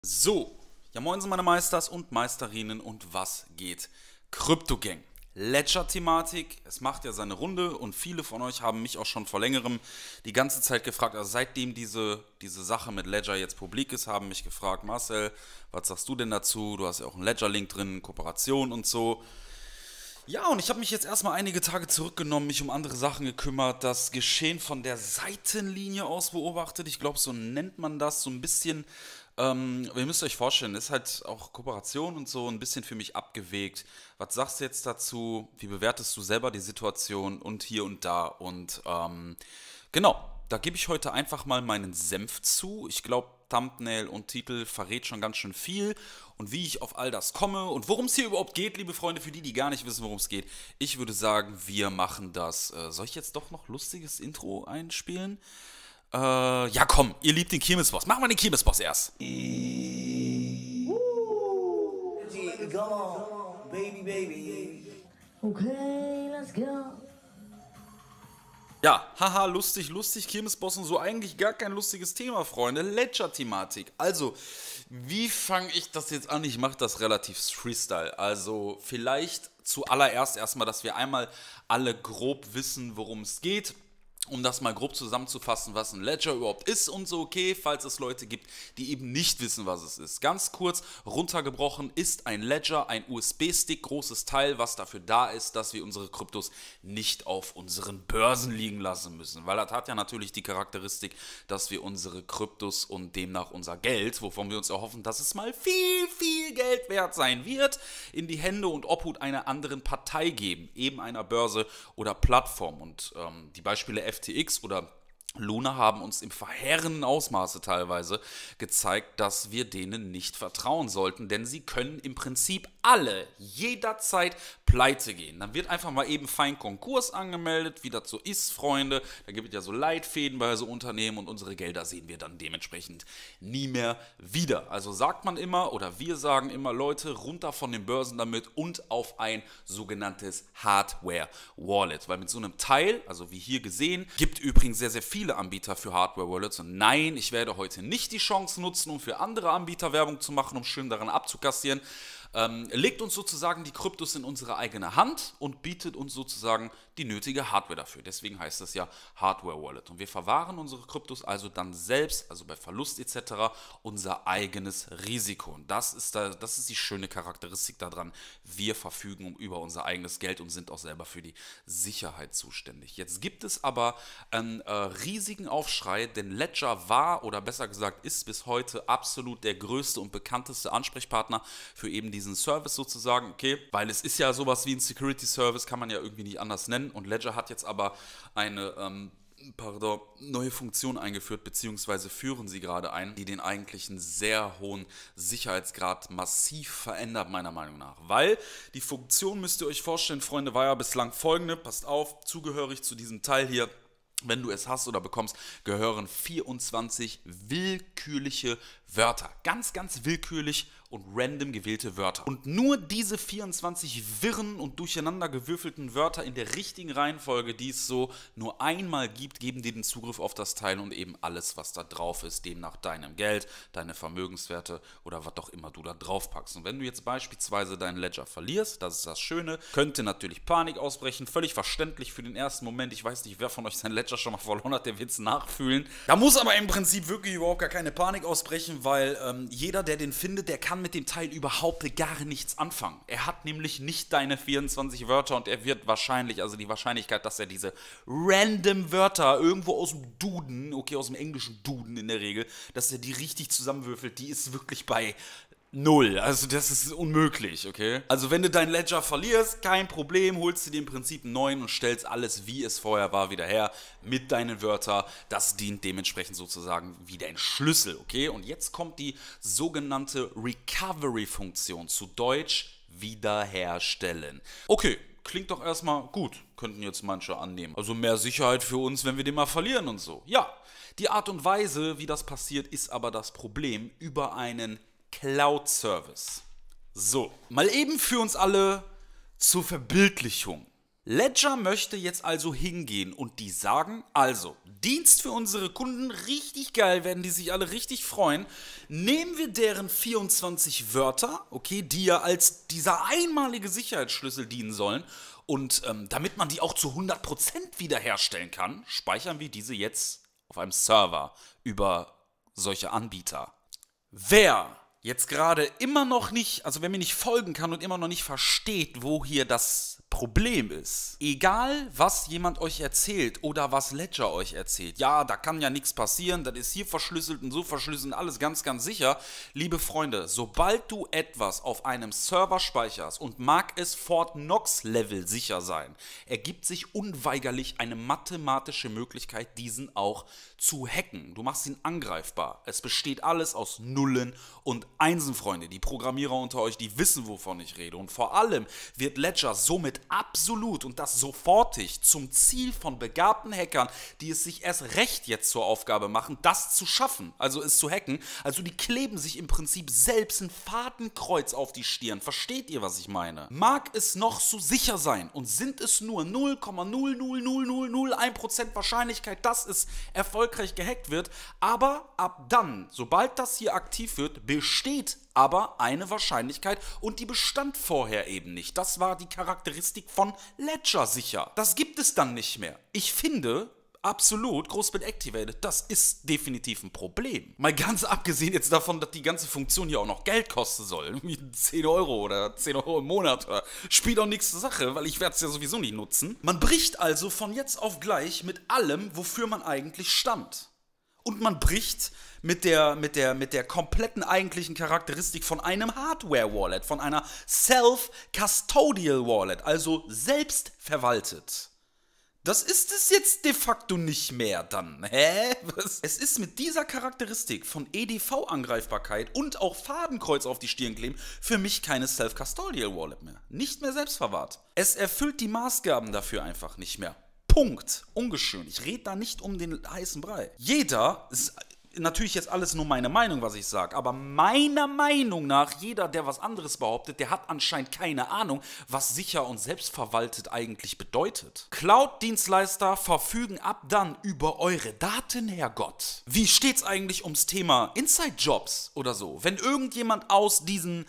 So, ja moinsen meine Meisters und Meisterinnen und was geht? Kryptogang. Ledger-Thematik, es macht ja seine Runde und viele von euch haben mich auch schon vor längerem die ganze Zeit gefragt, also seitdem diese Sache mit Ledger jetzt publik ist, haben mich gefragt, Marcel, was sagst du denn dazu? Du hast ja auch einen Ledger-Link drin, Kooperation und so. Ja, und ich habe mich jetzt erstmal einige Tage zurückgenommen, mich um andere Sachen gekümmert, das Geschehen von der Seitenlinie aus beobachtet. Ich glaube, so nennt man das, so ein bisschen. Ihr müsst euch vorstellen, ist halt auch Kooperation und so ein bisschen für mich abgewegt. Was sagst du jetzt dazu? Wie bewertest du selber die Situation und hier und da? Und genau, da gebe ich heute einfach mal meinen Senf zu. Ich glaube, Thumbnail und Titel verrät schon ganz schön viel. Und wie ich auf all das komme und worum es hier überhaupt geht, liebe Freunde, für die, die gar nicht wissen, worum es geht. Ich würde sagen, wir machen das. Soll ich jetzt doch noch lustiges Intro einspielen? Ja komm, ihr liebt den Kirmesboss. Machen wir den Kirmesboss erst. Come on, baby, baby. Okay, let's go. Ja, haha, lustig, lustig, Kirmesboss und so, eigentlich gar kein lustiges Thema, Freunde. Ledger-Thematik. Also, wie fange ich das jetzt an? Ich mache das relativ Freestyle. Also, vielleicht zuallererst erstmal, dass wir einmal alle grob wissen, worum es geht. Um das mal grob zusammenzufassen, was ein Ledger überhaupt ist und so, okay, falls es Leute gibt, die eben nicht wissen, was es ist. Ganz kurz runtergebrochen ist ein Ledger ein USB-Stick, großes Teil, was dafür da ist, dass wir unsere Kryptos nicht auf unseren Börsen liegen lassen müssen. Weil das hat ja natürlich die Charakteristik, dass wir unsere Kryptos und demnach unser Geld, wovon wir uns erhoffen, dass es mal viel, viel Geld wert sein wird, in die Hände und Obhut einer anderen Partei geben, eben einer Börse oder Plattform. Und die Beispiele FTX oder Luna haben uns im verheerenden Ausmaße teilweise gezeigt, dass wir denen nicht vertrauen sollten, denn sie können im Prinzip alle jederzeit pleite gehen. Dann wird einfach mal eben fein Konkurs angemeldet, wie das so ist, Freunde. Da gibt es ja so Leitfäden bei so Unternehmen und unsere Gelder sehen wir dann dementsprechend nie mehr wieder. Also sagt man immer oder wir sagen immer, Leute, runter von den Börsen damit und auf ein sogenanntes Hardware-Wallet. Weil mit so einem Teil, also wie hier gesehen, gibt übrigens sehr, sehr viele Anbieter für Hardware-Wallets. Und nein, ich werde heute nicht die Chance nutzen, um für andere Anbieter Werbung zu machen, um schön daran abzukassieren. Legt uns sozusagen die Kryptos in unsere eigene Hand und bietet uns sozusagen die nötige Hardware dafür. Deswegen heißt das ja Hardware Wallet. Und wir verwahren unsere Kryptos also dann selbst, also bei Verlust etc., unser eigenes Risiko. Und das ist die schöne Charakteristik daran. Wir verfügen über unser eigenes Geld und sind auch selber für die Sicherheit zuständig. Jetzt gibt es aber einen riesigen Aufschrei, denn Ledger war oder besser gesagt ist bis heute absolut der größte und bekannteste Ansprechpartner für eben diesen Service sozusagen, okay, weil es ist ja sowas wie ein Security Service, kann man ja irgendwie nicht anders nennen und Ledger hat jetzt aber eine neue Funktion eingeführt, beziehungsweise führen sie gerade ein, die den eigentlichen sehr hohen Sicherheitsgrad massiv verändert, meiner Meinung nach. Weil die Funktion, müsst ihr euch vorstellen, Freunde, war ja bislang folgende, passt auf, zugehörig zu diesem Teil hier, wenn du es hast oder bekommst, gehören 24 willkürliche Wörter. Ganz, ganz willkürlich und random gewählte Wörter. Und nur diese 24 wirren und durcheinander gewürfelten Wörter in der richtigen Reihenfolge, die es so nur einmal gibt, geben dir den Zugriff auf das Teil und eben alles, was da drauf ist, demnach deinem Geld, deine Vermögenswerte oder was auch immer du da drauf packst. Und wenn du jetzt beispielsweise deinen Ledger verlierst, das ist das Schöne, könnte natürlich Panik ausbrechen, völlig verständlich für den ersten Moment. Ich weiß nicht, wer von euch sein Ledger schon mal verloren hat, der wird es nachfühlen. Da muss aber im Prinzip wirklich überhaupt gar keine Panik ausbrechen, weil jeder, der den findet, der kann mit dem Teil überhaupt gar nichts anfangen. Er hat nämlich nicht deine 24 Wörter und er wird wahrscheinlich, also die Wahrscheinlichkeit, dass er diese random Wörter irgendwo aus dem Duden, okay, aus dem englischen Duden in der Regel, dass er die richtig zusammenwürfelt, die ist wirklich bei null. Also das ist unmöglich, okay? Also wenn du dein Ledger verlierst, kein Problem, holst du dir im Prinzip einen neuen und stellst alles, wie es vorher war, wieder her mit deinen Wörtern. Das dient dementsprechend sozusagen wie dein Schlüssel, okay? Und jetzt kommt die sogenannte Recovery-Funktion, zu Deutsch wiederherstellen. Okay, klingt doch erstmal gut, könnten jetzt manche annehmen. Also mehr Sicherheit für uns, wenn wir den mal verlieren und so. Ja, die Art und Weise, wie das passiert, ist aber das Problem über einen Cloud-Service. So, mal eben für uns alle zur Verbildlichung. Ledger möchte jetzt also hingehen und die sagen, also, Dienst für unsere Kunden, richtig geil, werden die sich alle richtig freuen. Nehmen wir deren 24 Wörter, okay, die ja als dieser einmalige Sicherheitsschlüssel dienen sollen. Und damit man die auch zu 100% wiederherstellen kann, speichern wir diese jetzt auf einem Server über solche Anbieter. Wer jetzt gerade immer noch nicht, also wer mir nicht folgen kann und immer noch nicht versteht, wo hier das Problem ist, egal was jemand euch erzählt oder was Ledger euch erzählt, ja, da kann ja nichts passieren, das ist hier verschlüsselt und so verschlüsselt, alles ganz, ganz sicher. Liebe Freunde, sobald du etwas auf einem Server speicherst und mag es Fort Knox-Level sicher sein, ergibt sich unweigerlich eine mathematische Möglichkeit, diesen auch zu hacken. Du machst ihn angreifbar. Es besteht alles aus Nullen und Einsen, Freunde. Die Programmierer unter euch, die wissen, wovon ich rede. Und vor allem wird Ledger somit absolut und das sofortig zum Ziel von begabten Hackern, die es sich erst recht jetzt zur Aufgabe machen, das zu schaffen, also es zu hacken. Also die kleben sich im Prinzip selbst ein Fadenkreuz auf die Stirn. Versteht ihr, was ich meine? Mag es noch so sicher sein und sind es nur 0,00001% Wahrscheinlichkeit, dass es erfolgreich gehackt wird, aber ab dann, sobald das hier aktiv wird, besteht aber eine Wahrscheinlichkeit und die bestand vorher eben nicht. Das war die Charakteristik von Ledger sicher. Das gibt es dann nicht mehr. Ich finde, absolut, Großbit Activated, das ist definitiv ein Problem. Mal ganz abgesehen jetzt davon, dass die ganze Funktion hier auch noch Geld kosten soll. Irgendwie 10 Euro oder 10 Euro im Monat. Oder spielt auch nichts zur Sache, weil ich werde es ja sowieso nicht nutzen. Man bricht also von jetzt auf gleich mit allem, wofür man eigentlich stand. Und man bricht mit der kompletten eigentlichen Charakteristik von einem Hardware-Wallet, von einer Self-Custodial-Wallet, also selbst verwaltet. Das ist es jetzt de facto nicht mehr dann. Hä? Was? Es ist mit dieser Charakteristik von EDV-Angreifbarkeit und auch Fadenkreuz auf die Stirn kleben für mich keine Self-Custodial Wallet mehr. Nicht mehr selbstverwahrt. Es erfüllt die Maßgaben dafür einfach nicht mehr. Punkt. Ungeschön. Ich rede da nicht um den heißen Brei. Jeder ist natürlich jetzt alles nur meine Meinung, was ich sage, aber meiner Meinung nach, jeder, der was anderes behauptet, der hat anscheinend keine Ahnung, was sicher und selbstverwaltet eigentlich bedeutet. Cloud-Dienstleister verfügen ab dann über eure Daten, Herrgott. Wie steht's eigentlich ums Thema Inside-Jobs oder so? Wenn irgendjemand aus diesen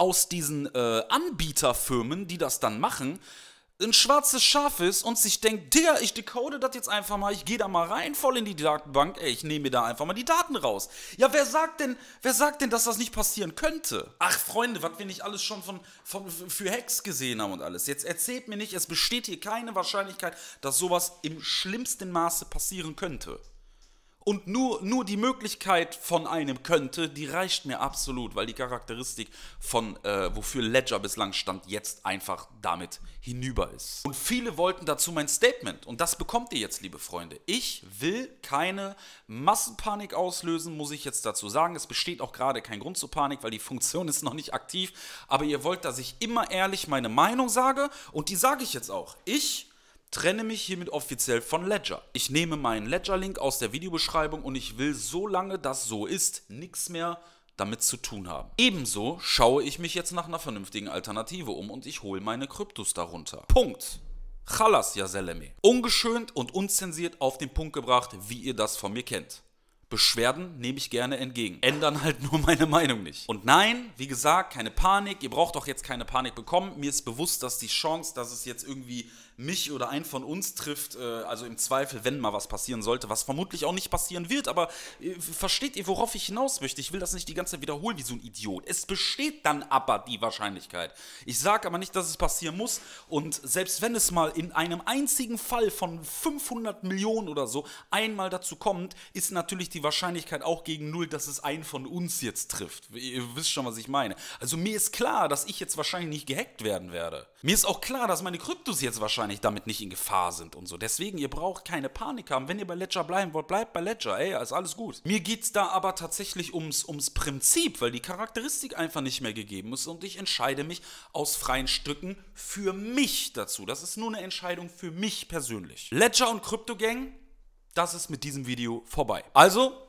Anbieterfirmen, die das dann machen, ein schwarzes Schaf ist und sich denkt, Digga, ich decode das jetzt einfach mal, ich gehe da mal rein, voll in die Datenbank, ey, ich nehme mir da einfach mal die Daten raus. Ja, wer sagt denn, dass das nicht passieren könnte? Ach, Freunde, was wir nicht alles schon für Hacks gesehen haben und alles. Jetzt erzählt mir nicht, es besteht hier keine Wahrscheinlichkeit, dass sowas im schlimmsten Maße passieren könnte. Und nur die Möglichkeit von einem könnte, die reicht mir absolut, weil die Charakteristik von, wofür Ledger bislang stand, jetzt einfach damit hinüber ist. Und viele wollten dazu mein Statement. Und das bekommt ihr jetzt, liebe Freunde. Ich will keine Massenpanik auslösen, muss ich jetzt dazu sagen. Es besteht auch gerade kein Grund zur Panik, weil die Funktion ist noch nicht aktiv. Aber ihr wollt, dass ich immer ehrlich meine Meinung sage. Und die sage ich jetzt auch. Ich trenne mich hiermit offiziell von Ledger. Ich nehme meinen Ledger-Link aus der Videobeschreibung und ich will, solange das so ist, nichts mehr damit zu tun haben. Ebenso schaue ich mich jetzt nach einer vernünftigen Alternative um und ich hole meine Kryptos darunter. Punkt. Chalas, ya Seleme. Ungeschönt und unzensiert auf den Punkt gebracht, wie ihr das von mir kennt. Beschwerden nehme ich gerne entgegen. Ändern halt nur meine Meinung nicht. Und nein, wie gesagt, keine Panik. Ihr braucht auch jetzt keine Panik bekommen. Mir ist bewusst, dass die Chance, dass es jetzt irgendwie mich oder einen von uns trifft, also im Zweifel, wenn mal was passieren sollte, was vermutlich auch nicht passieren wird, aber versteht ihr, worauf ich hinaus möchte? Ich will das nicht die ganze Zeit wiederholen wie so ein Idiot. Es besteht dann aber die Wahrscheinlichkeit. Ich sage aber nicht, dass es passieren muss und selbst wenn es mal in einem einzigen Fall von 500 Millionen oder so einmal dazu kommt, ist natürlich die Wahrscheinlichkeit auch gegen 0, dass es einen von uns jetzt trifft. Ihr wisst schon, was ich meine. Also mir ist klar, dass ich jetzt wahrscheinlich nicht gehackt werden werde. Mir ist auch klar, dass meine Kryptos jetzt wahrscheinlich damit nicht in Gefahr sind und so. Deswegen, ihr braucht keine Panik haben. Wenn ihr bei Ledger bleiben wollt, bleibt bei Ledger. Ey, ist alles gut. Mir geht es da aber tatsächlich ums Prinzip, weil die Charakteristik einfach nicht mehr gegeben ist und ich entscheide mich aus freien Stücken für mich dazu. Das ist nur eine Entscheidung für mich persönlich. Ledger und Crypto Gang, das ist mit diesem Video vorbei. Also,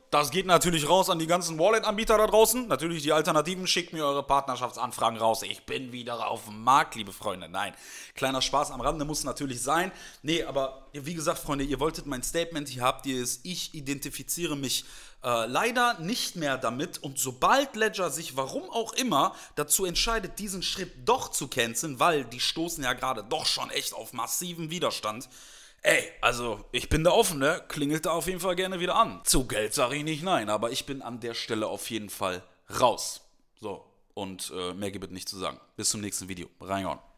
Das geht natürlich raus an die ganzen Wallet-Anbieter da draußen. Natürlich die Alternativen, schickt mir eure Partnerschaftsanfragen raus. Ich bin wieder auf dem Markt, liebe Freunde. Nein, kleiner Spaß am Rande muss natürlich sein. Nee, aber wie gesagt, Freunde, ihr wolltet mein Statement, hier habt ihr es. Ich identifiziere mich leider nicht mehr damit. Und sobald Ledger sich, warum auch immer, dazu entscheidet, diesen Schritt doch zu canceln, weil die stoßen ja gerade doch schon echt auf massiven Widerstand. Ey, also ich bin da offen, ne? Klingelt da auf jeden Fall gerne wieder an. Zu Geld sage ich nicht nein, aber ich bin an der Stelle auf jeden Fall raus. So, und mehr gibt es nicht zu sagen. Bis zum nächsten Video. Reinhauen.